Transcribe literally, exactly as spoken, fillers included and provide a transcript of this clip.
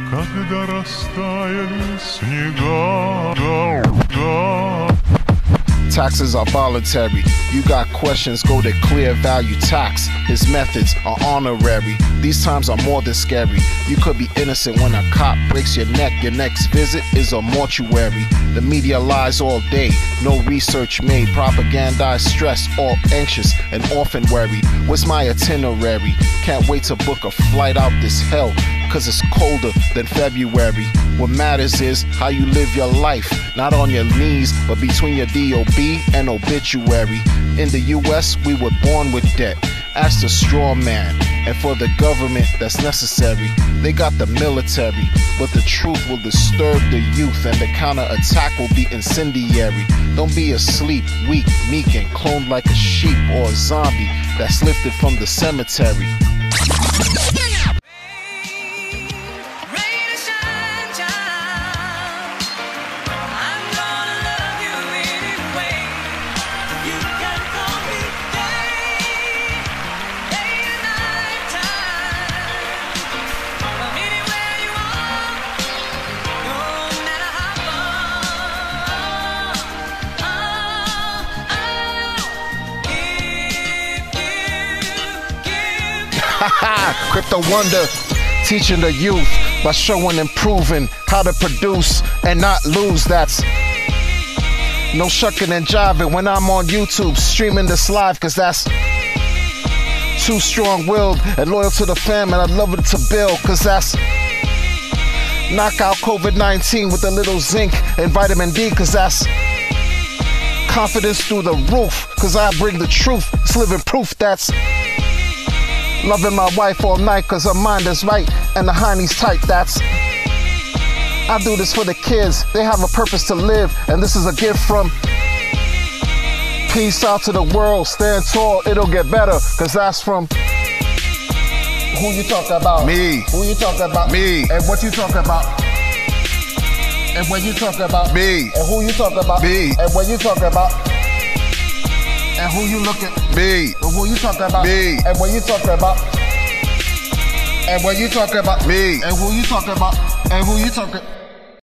когда растаяли снега. Taxes are voluntary. You got questions, go to Clear Value Tax. His methods are honorary. These times are more than scary. You could be innocent when a cop breaks your neck. Your next visit is a mortuary. The media lies all day, no research made. Propagandize stress, all anxious and often worried. What's my itinerary? Can't wait to book a flight out this hell, cause it's colder than February. What matters is how you live your life, not on your knees, but between your D O B and obituary. In the U S, we were born with debt. Ask the straw man, and for the government that's necessary. They got the military, but the truth will disturb the youth, and the counterattack will be incendiary. Don't be asleep, weak, meek, and cloned like a sheep or a zombie that's lifted from the cemetery. Crypto Wonder, teaching the youth by showing and proving how to produce and not lose. That's no shucking and jiving when I'm on YouTube streaming this live, cause that's too strong-willed and loyal to the fam, and I love it to build, cause that's knock out COVID nineteen with a little zinc and vitamin D, cause that's confidence through the roof, cause I bring the truth. It's living proof. That's loving my wife all night, cause her mind is right and the hiney's tight. That's I do this for the kids. They have a purpose to live, and this is a gift from peace out to the world. Stand tall, it'll get better, cause that's from who you talking about? Me. Who you talking about? Me. And what you talking about? And when you talking about? Me. And who you talking about? Me. And when you talking about? And who you looking? Me. And who you talking about? Me. And when you talking about? And when you talking about? Me. And who you talking about? And who you talking?